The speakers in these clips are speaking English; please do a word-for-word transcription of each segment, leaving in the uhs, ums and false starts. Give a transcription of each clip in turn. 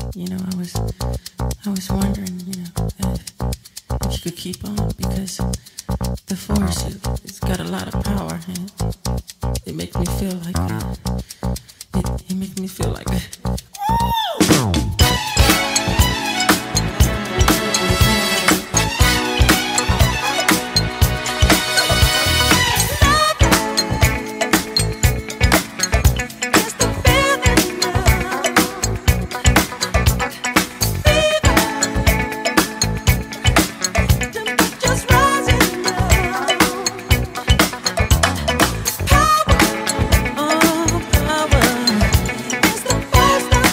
You know, I was I was wondering, you know, if, if you could keep on because the force it, it's got a lot of power and it makes me feel like uh, it, it makes me feel like oh, power. It's the force that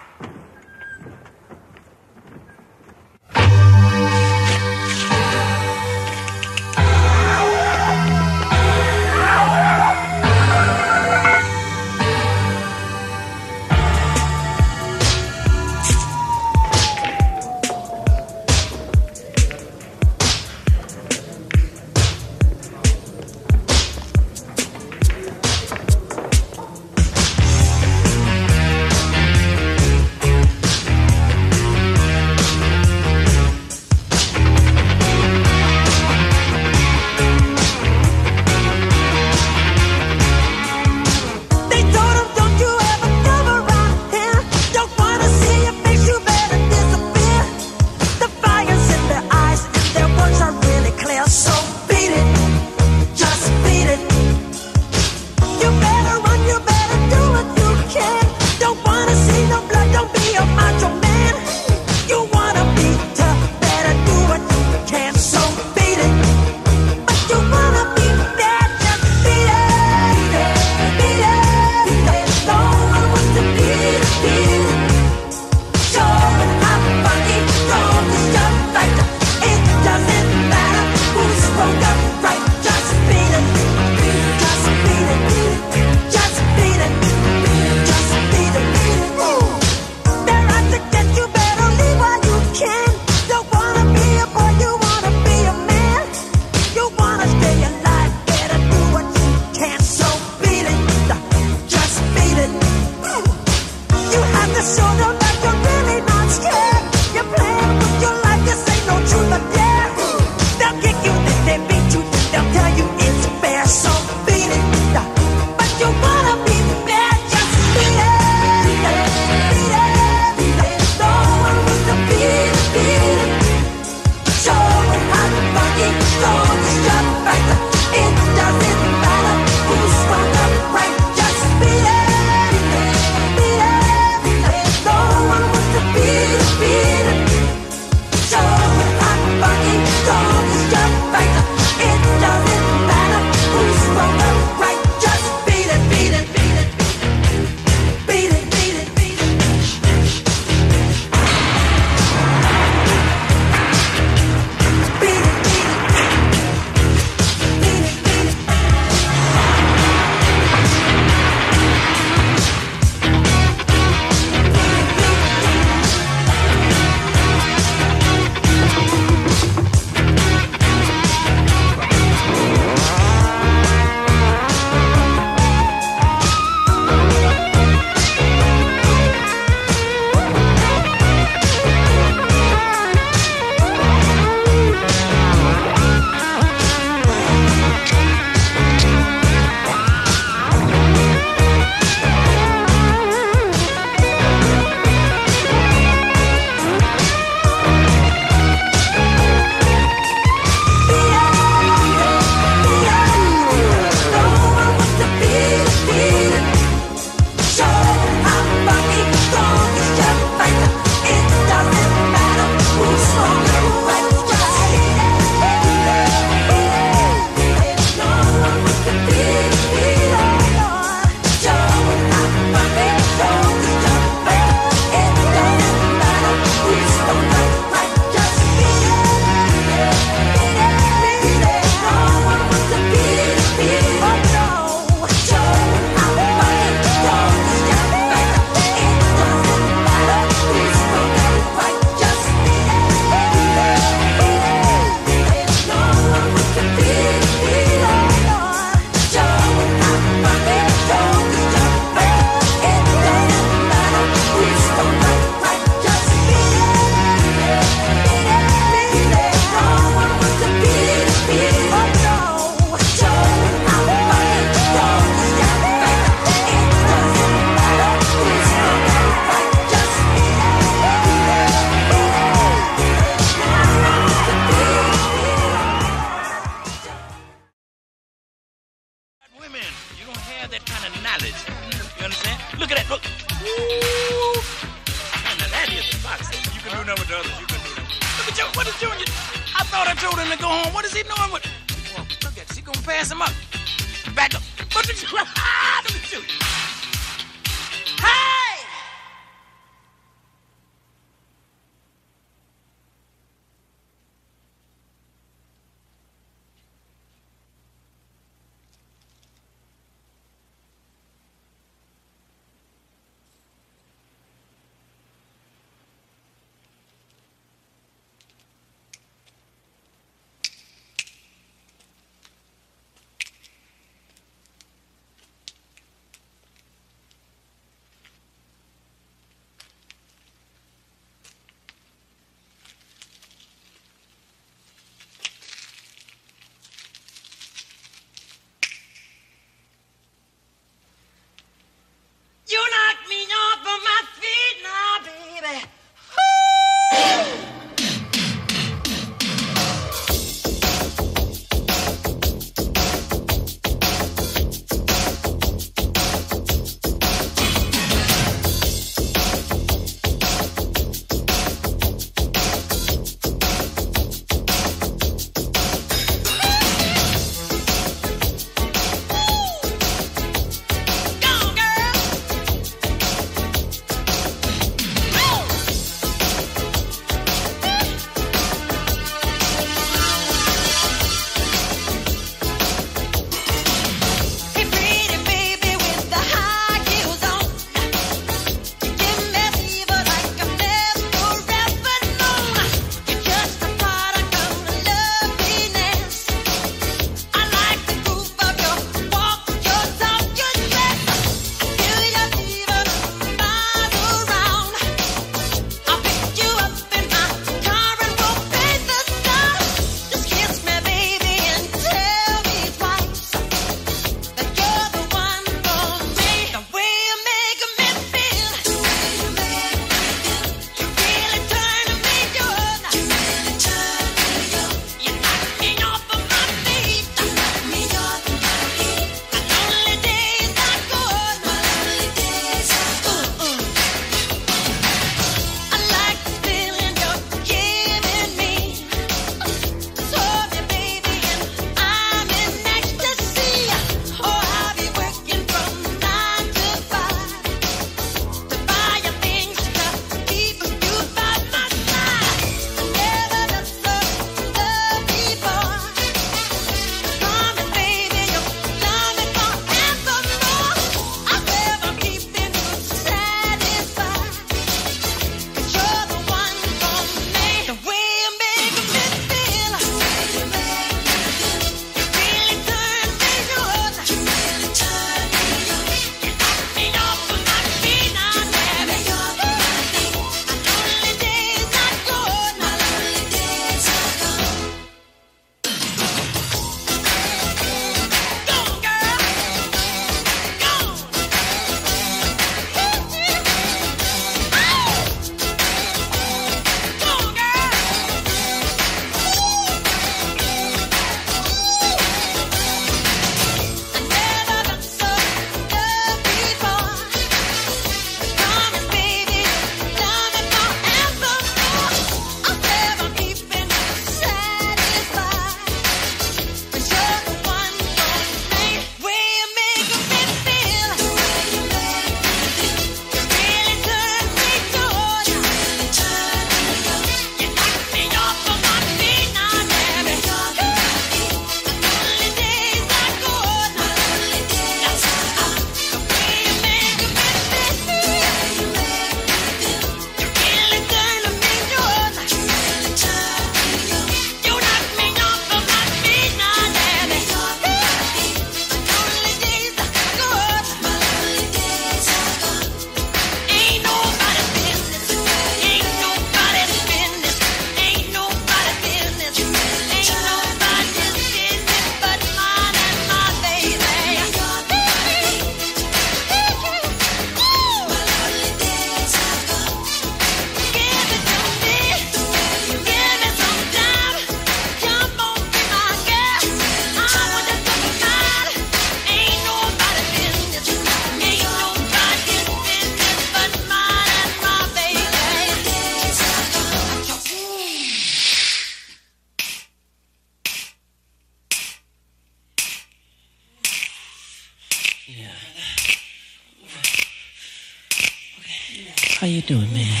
you doing, man?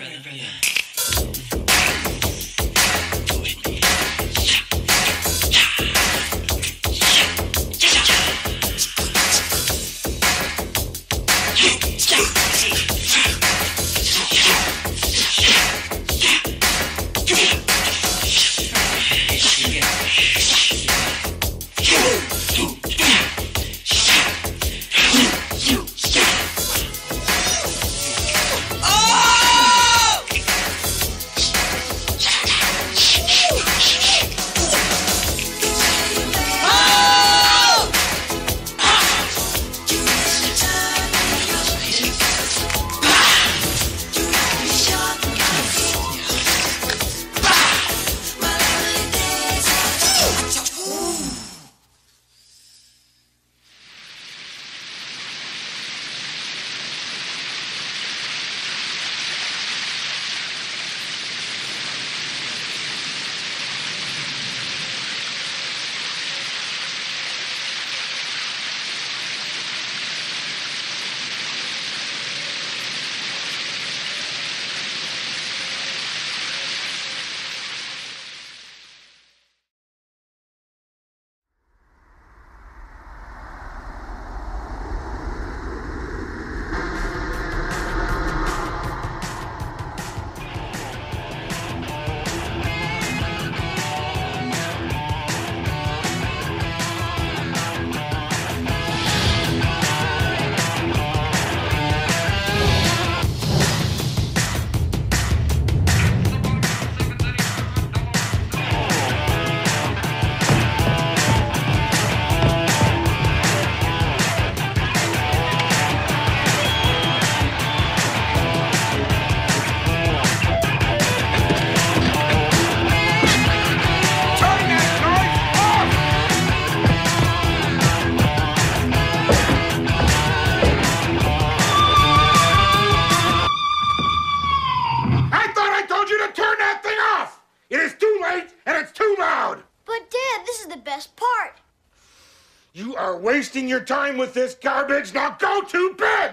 You are wasting your time with this garbage. Now go to bed!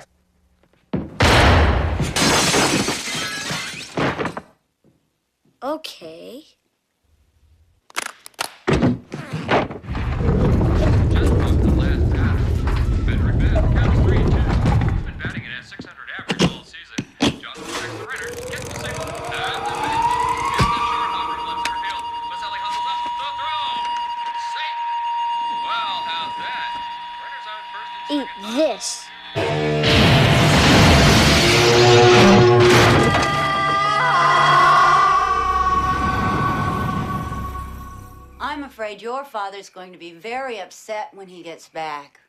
Okay. Just off the last batter. Frederick Bass counts three two. Been batting at six hundred average all season. Johnson strikes the runner, gets the single, and the bench. Here's the short hopper from left center field. Maselli hustles up the throw. Safe. Well, how's that? Runners on first and Eat second. this. I'm afraid your father's going to be very upset when he gets back.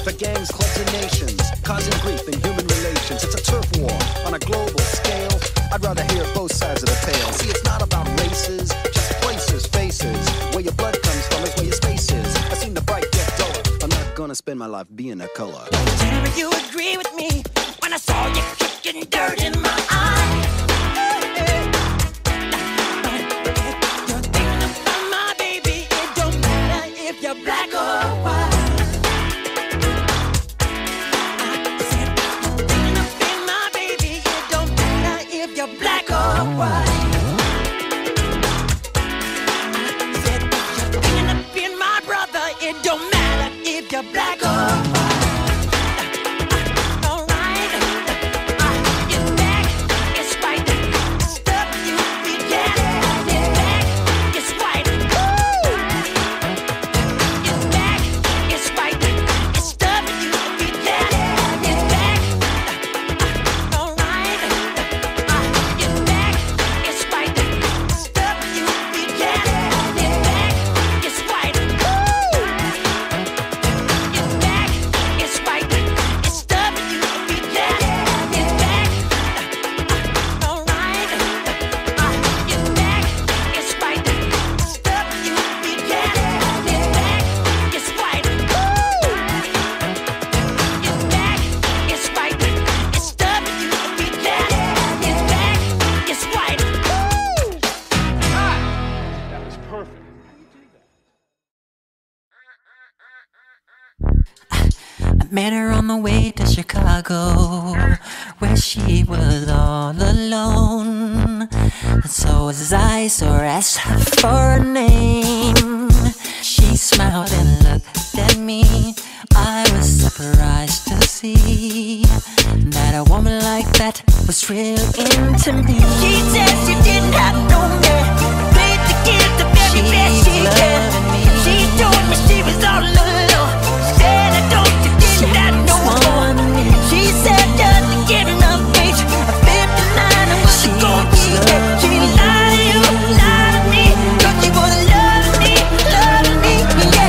for gangs, clubs, and nations, causing grief in human relations. It's a turf war on a global scale. I'd rather hear both sides of the tale. See, it's not about races, just places, faces. Where your blood comes from is where your space is. I've seen the bright get duller. I'm not gonna spend my life being a color. Tell me you agree with me when I saw you kicking dirt in my eye. You're thinking about my baby. It don't matter if you're black or white. I said you're thinking about my baby. It don't matter if you're black or white. I said you're thinking about my brother. It don't matter if you're black or white. Met her on the way to Chicago, where she was all alone. And so as I saw her, asked her for a name, she smiled and looked at me. I was surprised to see that a woman like that was real into me. She said she didn't have no man, paid to give the very She best she was can. loving me. She told me she was all alone. Said I don't you didn't have no one. She said just to get enough age. At fifty-nine I was She a gold was digger. loving She me. lied to you, lied to me, 'cause she was loving me, loving me,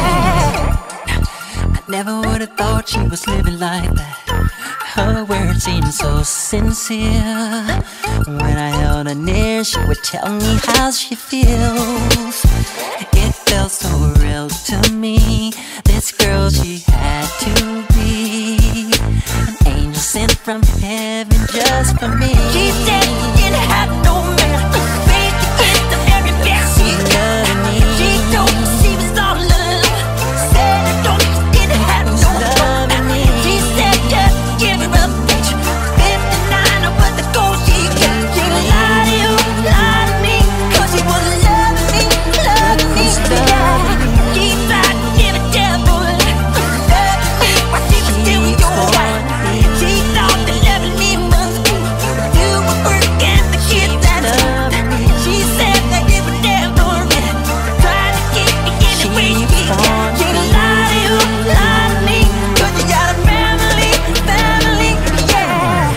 yeah. I never would have thought she was living like that. Her words seemed so sincere. When I held her near, she would tell me how she feels. It felt so real to me. This girl, she had to be an angel sent from heaven just for me. She said she didn't have no man, paid to get the very best she She can. loved me. She told me she was all alone. Said I don't you didn't have no loving man. me. She said just give her a bitch. fifty-nine I was the gold she got. She lied to you, lied to me, 'cause she was loving me, loving me, yeah. She tried to give a devil loving me while she was still your wife. She thought that loving me must be do a work and the kids that she said that it would never end. Trying to keep me any way she can. She lied to you, lied to me, 'cause you got a family, family, yeah.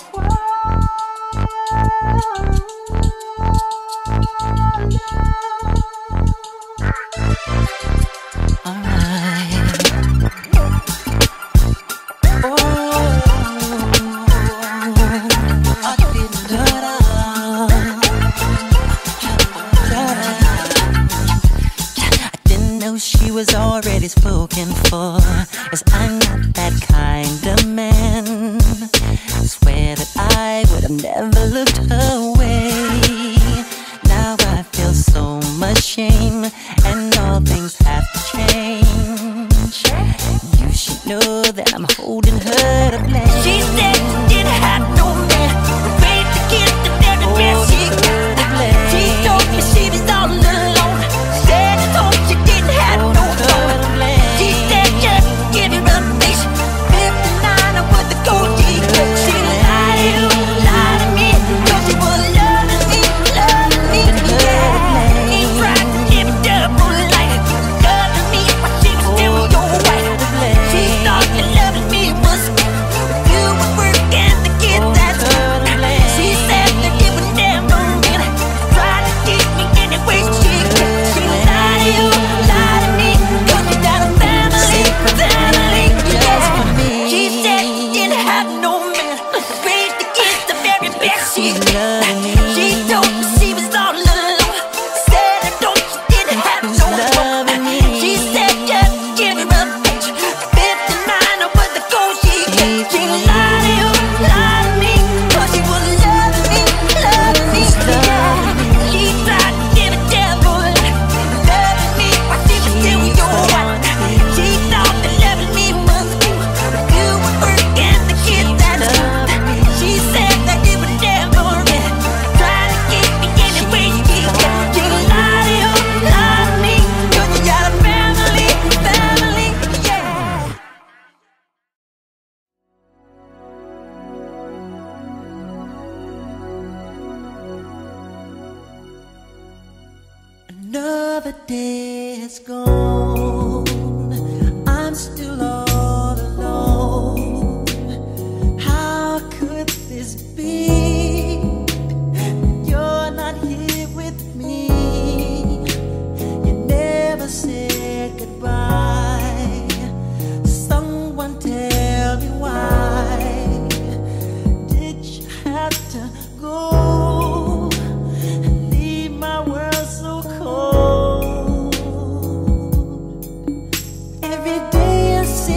Alright. Oh, I didn't do I didn't know she was already spoken for, 'cause I'm not that kind of man. Swear that I would have never looked her way. Now I feel so much shame, and all things have to change. You should know that I'm holding her to blame. She said she didn't have no man, afraid to get the very best she got. She told me she was all alone. Said I told she didn't have no phone. She said just give her a bitch. fifty-nine I was the gold digger. She lied to you, lied to me, 'cause she was loving me, loving me, yeah. Ain't tried to give a double life, loving me while she was still your wife. She thought that loving me was you were another day has gone. I'm still all alone. How could this be? You're not here with me. You never said goodbye. Someone tell me why did you have to go and leave my world so cold? Every day I see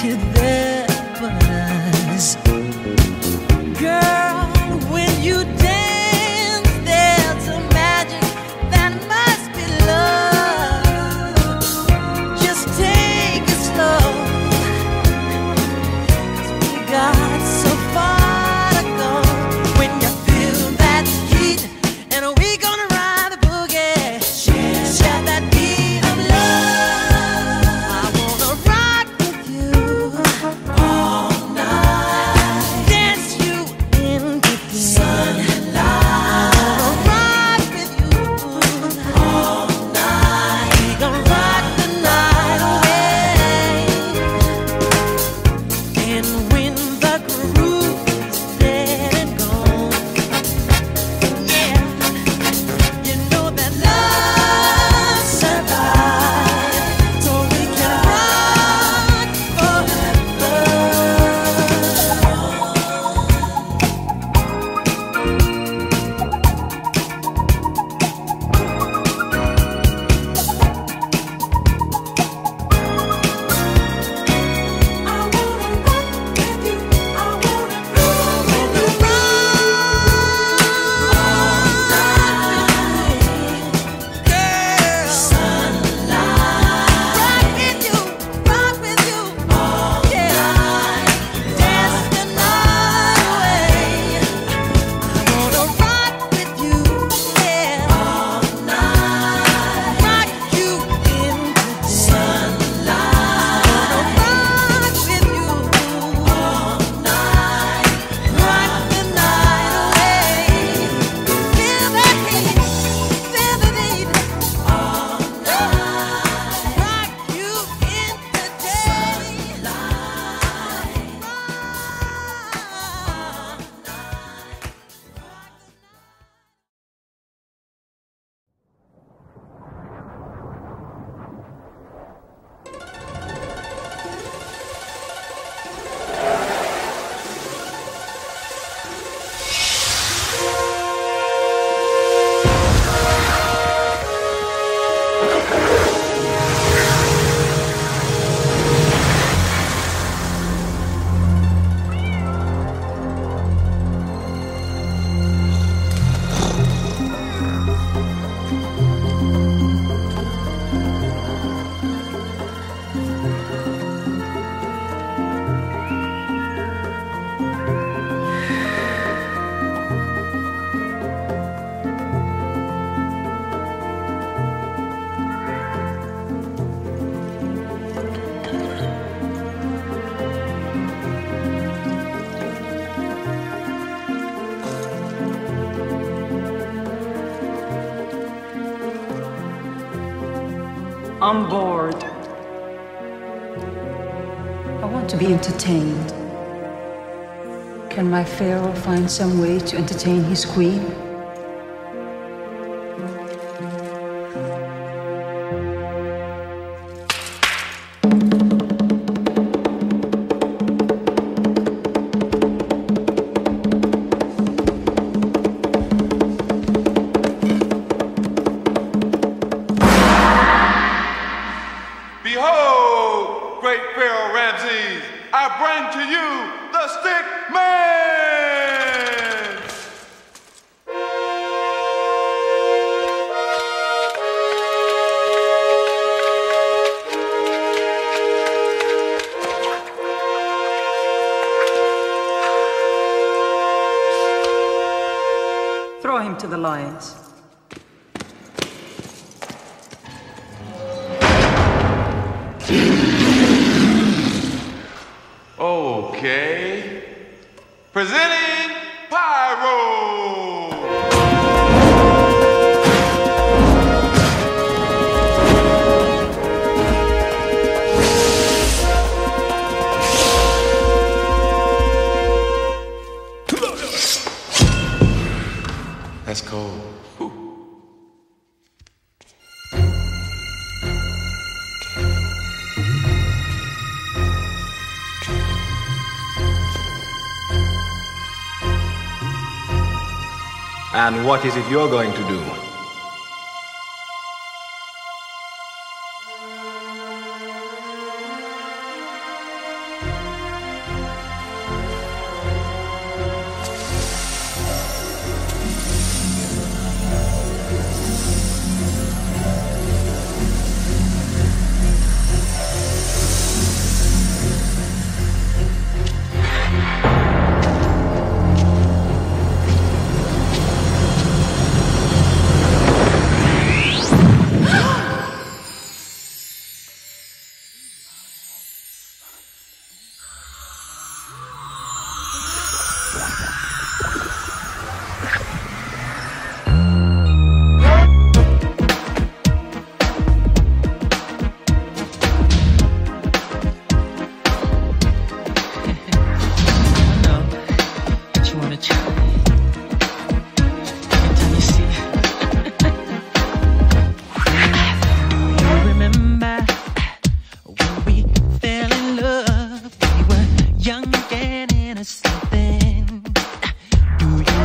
till there but us. Girl, when you dance, there's a magic that must be love. Just take it slow, 'cause we got so far to go. When you feel that heat, and we gonna ride the boogie, share, share that beat of love. I wanna rock with you all night, dance you into the sunlight. I wanna rock with you all night. We gonna rock the night away. And when the groove is dead and gone, yeah, you know that love survives, so we can rock forever. I wanna rock with you. I wanna groove with you. All night, girl. Sunlight. Rock with you, rock with you. All night, dance the night away. I wanna rock with you, yeah. All night, rock you into the sunlight. I wanna rock with you all night, rock the night away. Feel the heat, feel the beat. All night, rock you into I'm bored. I want to be entertained. Can my pharaoh find some way to entertain his queen? Behold, great Pharaoh Ramses, I bring to you the Stick Man! Throw him to the lions. Okay. Presenting Pyro! That's cold. Whew. And what is it you're going to do?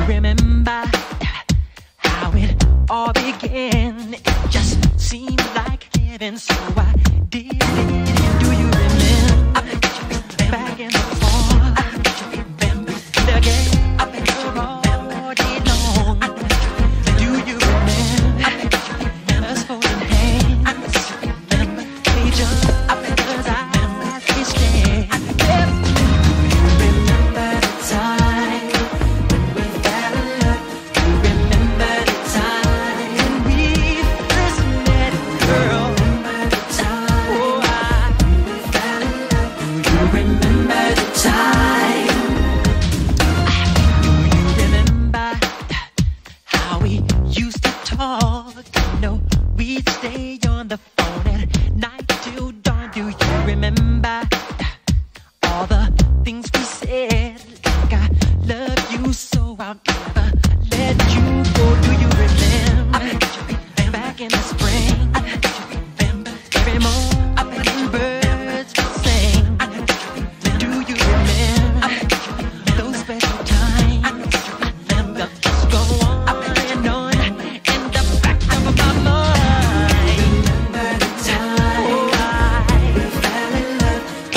remember how it all began? It just seemed like heaven, so I did it. Do you remember back in the fall? The game all day long. Do you remember us holding hands? Each other's eyes we stare. Do you remember the time when we fell in love? Do you remember the time when we first met, girl? Remember the time, oh, I, we fell in love. Do you remember the time? Do you remember how we used to talk? You know, we'd stay on the phone at night till dawn. Do you remember all the things we said? Like I love you so I'll never let you go. Do you remember back in the spring? Every morning birds would sing. Do you remember those special times? The thoughts go on and on in the back of my mind. Remember the time, oh, I, we fell in love.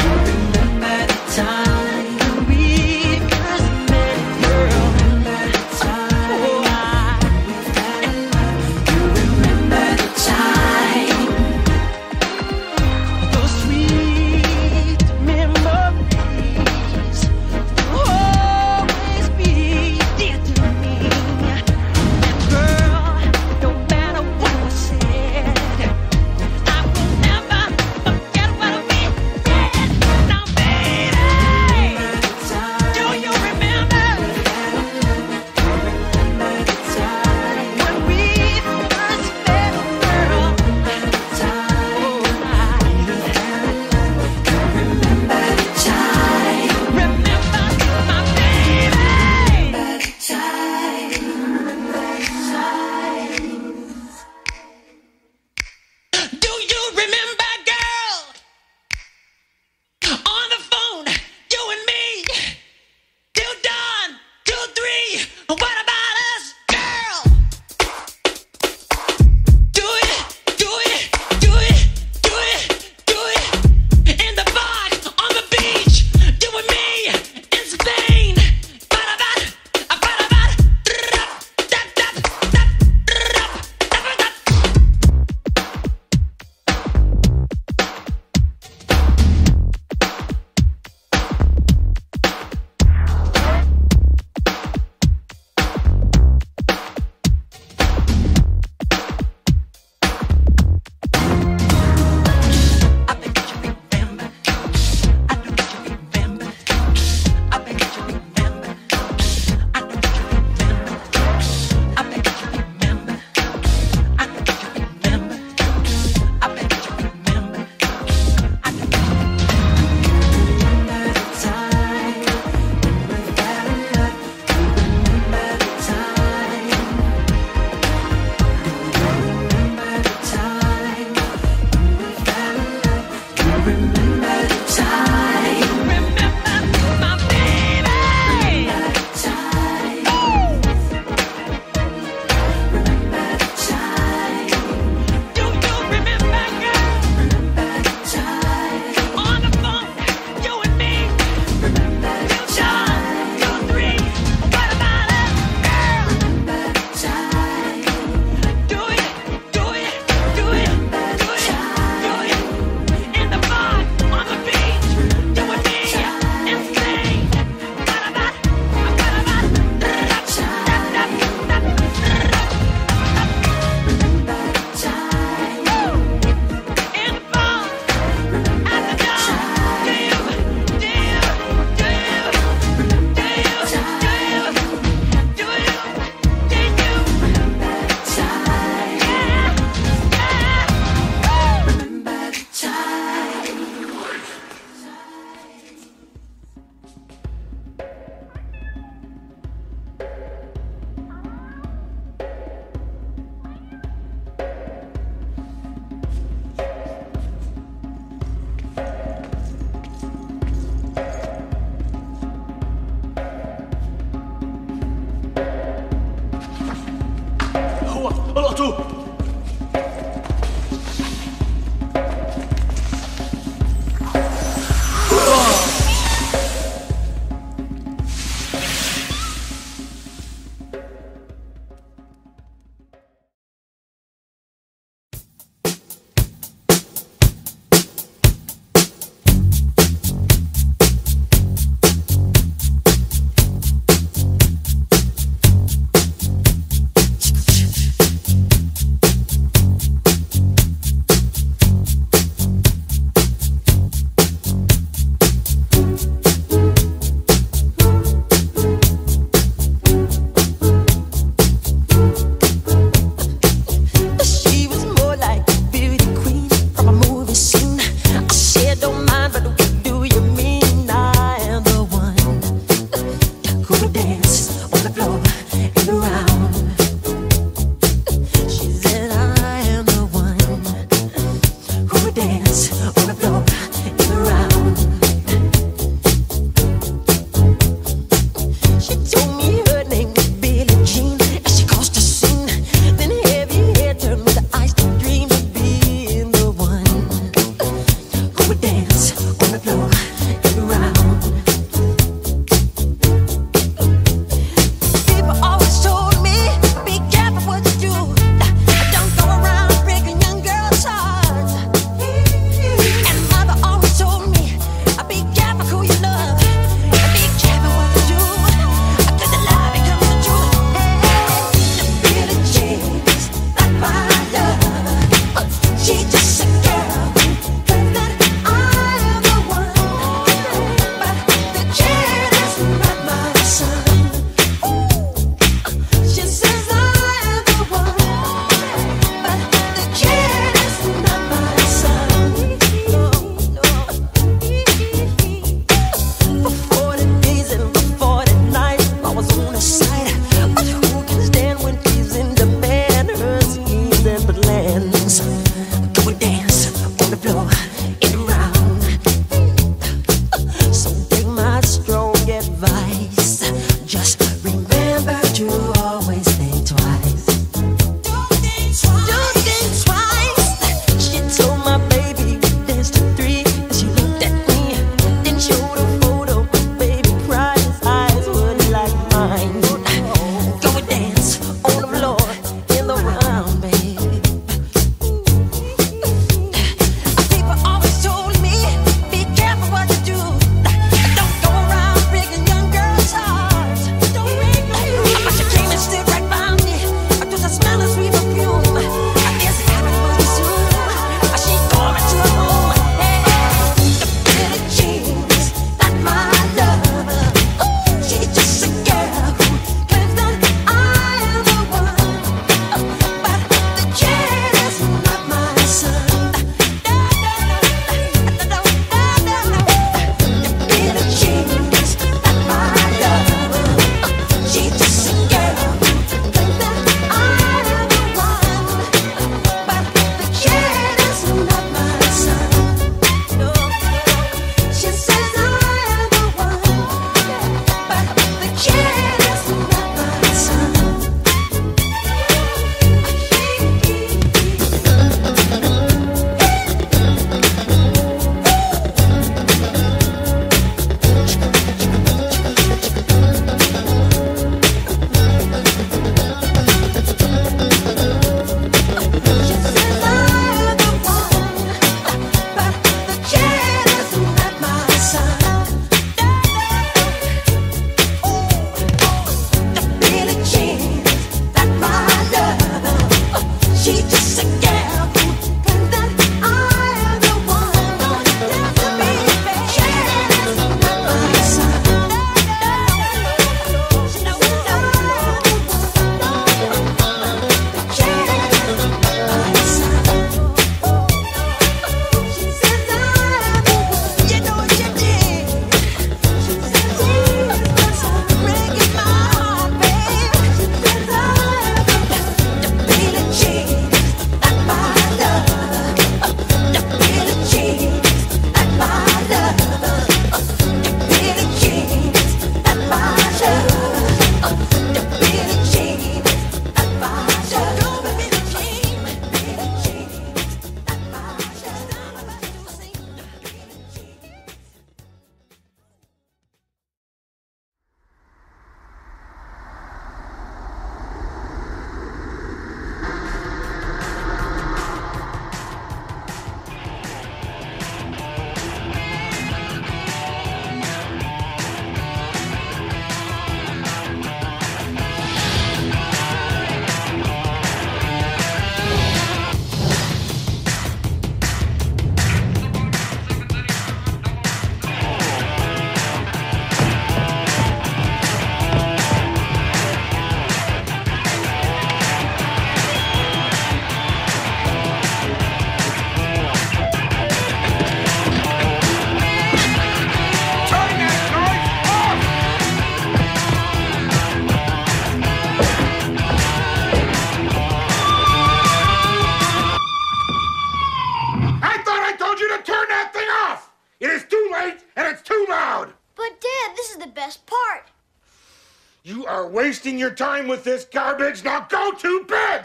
You are wasting your time with this garbage. Now go to bed!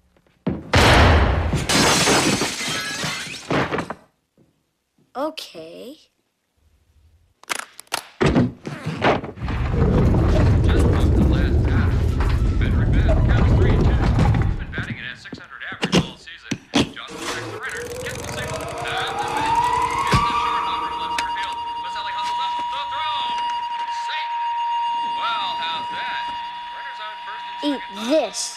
Okay. Just off the last half. Frederick Benn counts three two. Been batting an six hundred average all season. Johnson strikes the runner, gets the single, and the bench. Here's the short hopper left center field. Maselli hustles up the throw. Safe. Well, how's that? Runners on first and Eat second. this.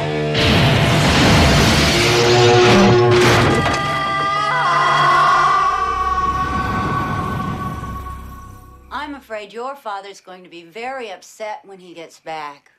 I'm afraid your father's going to be very upset when he gets back.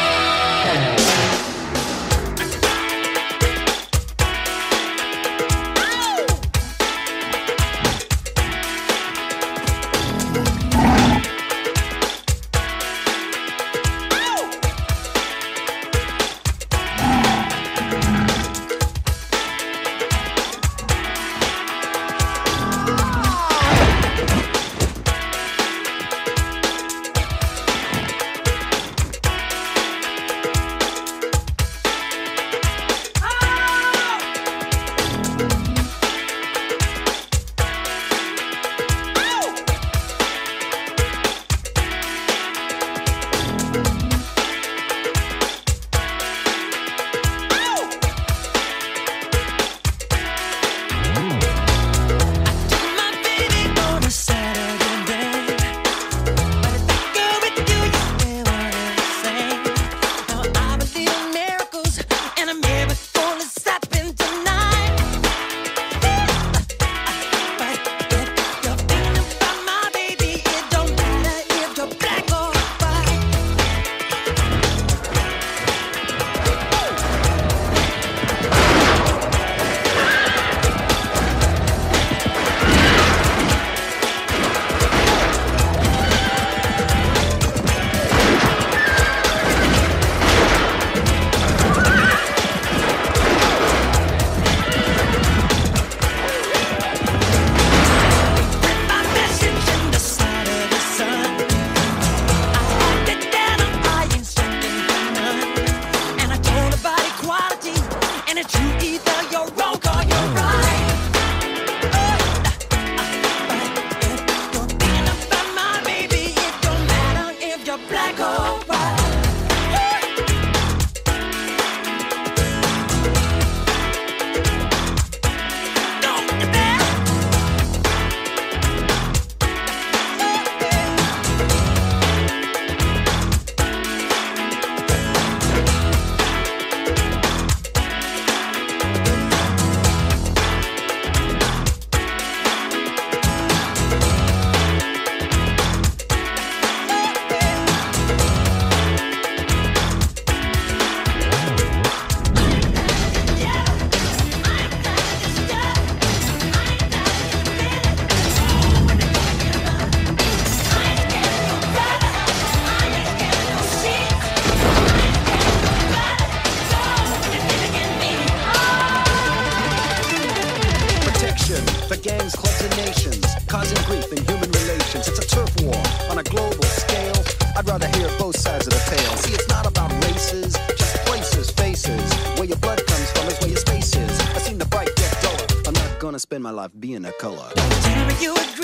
For gangs, clubs, and nations, causing grief in human relations. It's a turf war on a global scale. I'd rather hear both sides of the tale. See, it's not about races, just places, faces. Where your blood comes from is where your space is. I've seen the bright get duller. I'm not gonna spend my life being a color. Tell me you agree.